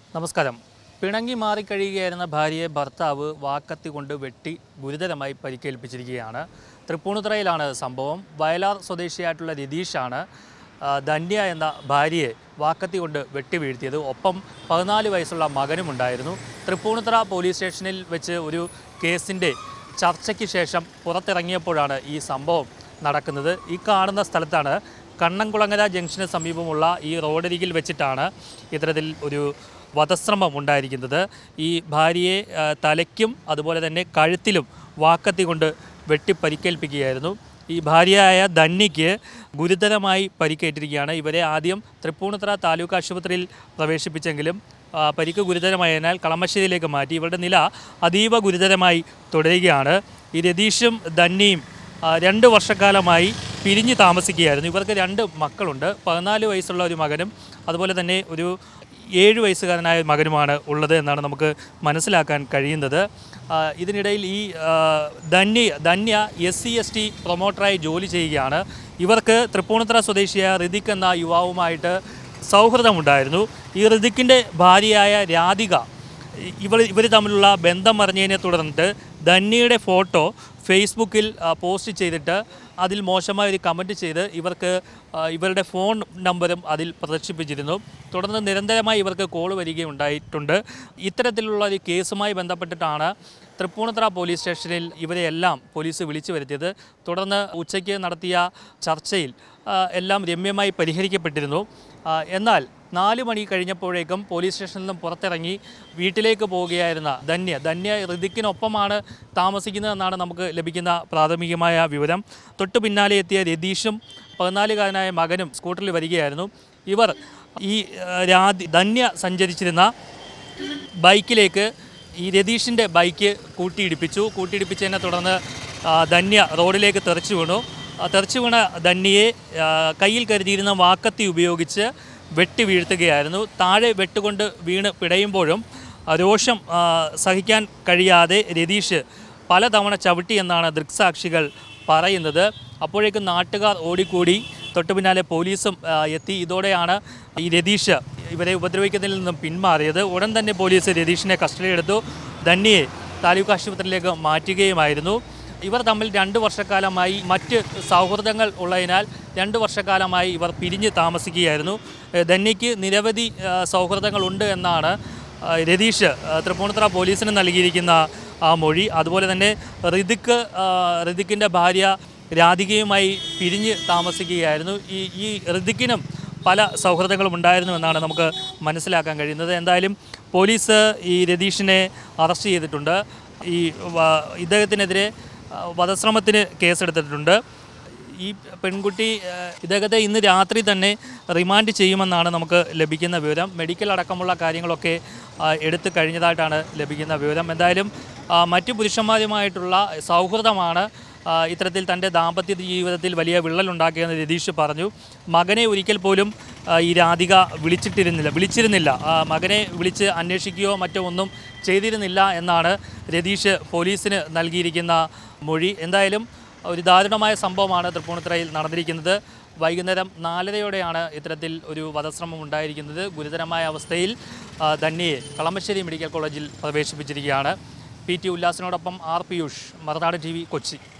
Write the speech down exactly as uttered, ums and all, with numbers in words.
നമസ്കാരം. പിണങ്ങി മാറിക്കഴിയുകയായിരുന്ന ഭാര്യയെ ഭർത്താവ് വാക്കത്തി കൊണ്ട് വെട്ടി ഗുരുതരമായി പരിക്കേൽപ്പിച്ചിരിക്കുകയാണ്. തൃപ്പൂണിത്തുറയിലാണ് സംഭവം. വയലാർ സ്വദേശിയായിട്ടുള്ള രതീഷാണ് ധന്യ എന്ന ഭാര്യയെ വാക്കത്തി കൊണ്ട് വെട്ടി വീഴ്ത്തിയത്. ഒപ്പം പതിനാല് വയസ്സുള്ള മകനുമുണ്ടായിരുന്നു. തൃപ്പൂണിത്തുറ പോലീസ് സ്റ്റേഷനിൽ വെച്ച് ഒരു കേസിൻ്റെ ചർച്ചയ്ക്ക് ശേഷം പുറത്തിറങ്ങിയപ്പോഴാണ് ഈ സംഭവം നടക്കുന്നത്. ഈ കാണുന്ന സ്ഥലത്താണ്, കണ്ണംകുളങ്ങര ജംഗ്ഷന് സമീപമുള്ള ഈ റോഡരികിൽ വെച്ചിട്ടാണ് ഇത്തരത്തിൽ ഒരു വധശ്രമം ഉണ്ടായിരിക്കുന്നത്. ഈ ഭാര്യയെ തലയ്ക്കും അതുപോലെ തന്നെ കഴുത്തിലും വാക്കത്തി കൊണ്ട് വെട്ടി പരിക്കേൽപ്പിക്കുകയായിരുന്നു. ഈ ഭാര്യയായ ധന്യയ്ക്ക് ഗുരുതരമായി പരിക്കേറ്റിരിക്കുകയാണ്. ഇവരെ ആദ്യം തൃപ്പൂണിത്തുറ താലൂക്ക് ആശുപത്രിയിൽ പ്രവേശിപ്പിച്ചെങ്കിലും പരിക്ക് ഗുരുതരമായതിനാൽ കളമശ്ശേരിയിലേക്ക് മാറ്റി. ഇവരുടെ നില അതീവ ഗുരുതരമായി തുടരുകയാണ്. ഈ രതീഷും ധന്യയും രണ്ട് വർഷക്കാലമായി പിരിഞ്ഞ് താമസിക്കുകയായിരുന്നു. ഇവർക്ക് രണ്ട് മക്കളുണ്ട്. പതിനാല് വയസ്സുള്ള ഒരു മകനും അതുപോലെ തന്നെ ഒരു ഏഴ് വയസ്സുകാരനായ മകനുമാണ് ഉള്ളത് എന്നാണ് നമുക്ക് മനസ്സിലാക്കാൻ കഴിയുന്നത്. ഇതിനിടയിൽ ഈ Dhanya Dhanya S C S T പ്രൊമോട്ടറായി ജോലി ചെയ്യുകയാണ്. ഇവർക്ക് തൃപ്പൂണിത്തുറ സ്വദേശിയായ ഋതിക് എന്ന യുവാവുമായിട്ട് സൗഹൃദമുണ്ടായിരുന്നു. ഈ ഋതിക്കിൻ്റെ ഭാര്യയായ രാധിക ഇവർ ഇവർ തമ്മിലുള്ള ബന്ധം അറിഞ്ഞതിനെ തുടർന്നിട്ട് ധന്യയുടെ ഫോട്ടോ ഫേസ്ബുക്കിൽ പോസ്റ്റ് ചെയ്തിട്ട് അതിൽ മോശമായ ഒരു കമൻറ്റ് ചെയ്ത് ഇവർക്ക് ഇവരുടെ ഫോൺ നമ്പറും അതിൽ പ്രദർശിപ്പിച്ചിരുന്നു. തുടർന്ന് നിരന്തരമായി ഇവർക്ക് കോൾ വരികയുണ്ടായിട്ടുണ്ട്. ഇത്തരത്തിലുള്ള ഒരു കേസുമായി ബന്ധപ്പെട്ടിട്ടാണ് തൃപ്പൂണിത്തുറ പോലീസ് സ്റ്റേഷനിൽ ഇവരെയെല്ലാം പോലീസ് വിളിച്ചു വരുത്തിയത്. തുടർന്ന് ഉച്ചയ്ക്ക് നടത്തിയ ചർച്ചയിൽ എല്ലാം രമ്യമായി പരിഹരിക്കപ്പെട്ടിരുന്നു. എന്നാൽ നാല് മണി കഴിഞ്ഞപ്പോഴേക്കും പോലീസ് സ്റ്റേഷനിൽ നിന്നും പുറത്തിറങ്ങി വീട്ടിലേക്ക് പോവുകയായിരുന്ന ധന്യ ധന്യ ഋതിക്കിനൊപ്പമാണ് താമസിക്കുന്നതെന്നാണ് നമുക്ക് ലഭിക്കുന്ന പ്രാഥമികമായ വിവരം. തൊട്ടു പിന്നാലെ എത്തിയ രതീഷും പതിനാലുകാരനായ മകനും സ്കൂട്ടറിൽ വരികയായിരുന്നു. ഇവർ ഈ രാധി ധന്യ സഞ്ചരിച്ചിരുന്ന ബൈക്കിലേക്ക് ഈ രതീഷിൻ്റെ ബൈക്ക് കൂട്ടിയിടിപ്പിച്ചു. കൂട്ടിയിടിപ്പിച്ചതിനെ തുടർന്ന് ധന്യ റോഡിലേക്ക് തെറിച്ചു വീണു. തെറിച്ചു വീണ ധന്യയെ കയ്യിൽ കരുതിയിരുന്ന വാക്കത്തി ഉപയോഗിച്ച് വെട്ടി വീഴ്ത്തുകയായിരുന്നു. താഴെ വെട്ടുകൊണ്ട് വീണ് പിടയുമ്പോഴും രോഷം സഹിക്കാൻ കഴിയാതെ രതീഷ് പലതവണ ചവിട്ടി എന്നാണ് ദൃക്സാക്ഷികൾ പറയുന്നത്. അപ്പോഴേക്കും നാട്ടുകാർ ഓടിക്കൂടി. തൊട്ടു പിന്നാലെ പോലീസും എത്തി. ഇതോടെയാണ് ഈ രതീഷ് ഇവരെ ഉപദ്രവിക്കുന്നതിൽ നിന്നും പിന്മാറിയത്. ഉടൻ തന്നെ പോലീസ് രതീഷിനെ കസ്റ്റഡിയിലെടുത്തു. ധന്യയെ താലൂക്ക് ആശുപത്രിയിലേക്ക് മാറ്റുകയുമായിരുന്നു. ഇവർ തമ്മിൽ രണ്ട് വർഷക്കാലമായി മറ്റ് സൗഹൃദങ്ങൾ ഉള്ളതിനാൽ രണ്ട് വർഷക്കാലമായി ഇവർ പിരിഞ്ഞ് താമസിക്കുകയായിരുന്നു. ധന്യയ്ക്ക് നിരവധി സൗഹൃദങ്ങളുണ്ട് എന്നാണ് രതീഷ് തൃപ്പൂണിത്തുറ പോലീസിന് നൽകിയിരിക്കുന്ന ആ മൊഴി. അതുപോലെ തന്നെ ഋതിക് ഋതിക്കിൻ്റെ ഭാര്യ രാധികയുമായി പിരിഞ്ഞ് താമസിക്കുകയായിരുന്നു. ഈ ഈ ഋതിക്കിനും പല സൗഹൃദങ്ങളും ഉണ്ടായിരുന്നു എന്നാണ് നമുക്ക് മനസ്സിലാക്കാൻ കഴിയുന്നത്. എന്തായാലും പോലീസ് ഈ രതീഷിനെ അറസ്റ്റ് ചെയ്തിട്ടുണ്ട്. ഈ ഇദ്ദേഹത്തിനെതിരെ വധശ്രമത്തിന് കേസെടുത്തിട്ടുണ്ട്. ഈ പെൺകുട്ടി ഇദ്ദേഹത്തെ ഇന്ന് രാത്രി തന്നെ റിമാൻഡ് ചെയ്യുമെന്നാണ് നമുക്ക് ലഭിക്കുന്ന വിവരം. മെഡിക്കൽ അടക്കമുള്ള കാര്യങ്ങളൊക്കെ എടുത്തു കഴിഞ്ഞതായിട്ടാണ് ലഭിക്കുന്ന വിവരം. എന്തായാലും മറ്റു പുരുഷന്മാരുമായിട്ടുള്ള സൗഹൃദമാണ് ഇത്തരത്തിൽ തൻ്റെ ദാമ്പത്യ ജീവിതത്തിൽ വലിയ വിള്ളലുണ്ടാക്കിയെന്ന് രതീഷ് പറഞ്ഞു. മകനെ ഒരിക്കൽ പോലും ഈ രാധിക വിളിച്ചിട്ടിരുന്നില്ല വിളിച്ചിരുന്നില്ല മകനെ വിളിച്ച് അന്വേഷിക്കുകയോ മറ്റോ ഒന്നും ചെയ്തിരുന്നില്ല എന്നാണ് രതീഷ് പോലീസിന് നൽകിയിരിക്കുന്ന മൊഴി. എന്തായാലും ഒരു ദാരുണമായ സംഭവമാണ് തൃപ്പൂണിത്തുറയിൽ നടന്നിരിക്കുന്നത്. വൈകുന്നേരം നാലരയോടെയാണ് ഇത്തരത്തിൽ ഒരു വധശ്രമം ഉണ്ടായിരിക്കുന്നത്. ഗുരുതരമായ അവസ്ഥയിൽ ധന്യയെ കളമശ്ശേരി മെഡിക്കൽ കോളേജിൽ പ്രവേശിപ്പിച്ചിരിക്കുകയാണ്. പി ടി ഉല്ലാസിനോടൊപ്പം R Piyush, Marunad T V, Kochi.